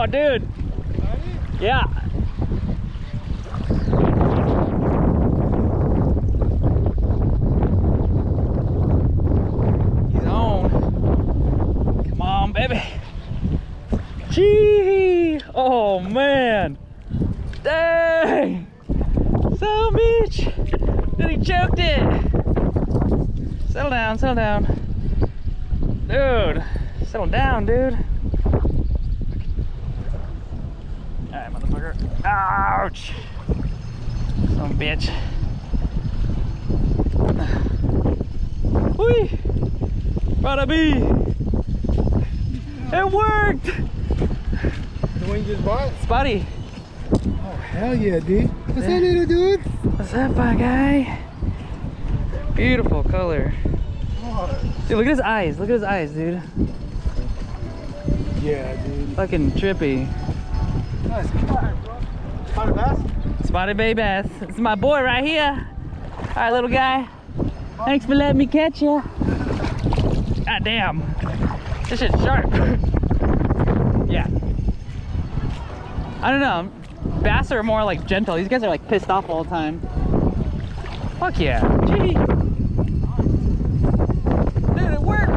Oh, dude. Yeah. He's on. Come on, baby. Gee. Oh, man. Dang. Son of a bitch. Dude, he choked it. Settle down, settle down. Dude. Settle down, dude. Alright, motherfucker. Ouch! Son of a bitch. Whee! Bada bee! It worked! The one you just bought? Spotty. Oh, hell yeah, dude. What's that little dude? What's up, my guy? Beautiful color. Dude, look at his eyes. Look at his eyes, dude. Yeah, dude. Fucking trippy. Nice car, bro. Spotted bass? Spotted bay bass. This is my boy right here. Alright, little guy. Thanks for letting me catch you. God damn. This shit's sharp. Yeah. I don't know. Bass are more like gentle. These guys are like pissed off all the time. Fuck yeah. Gee.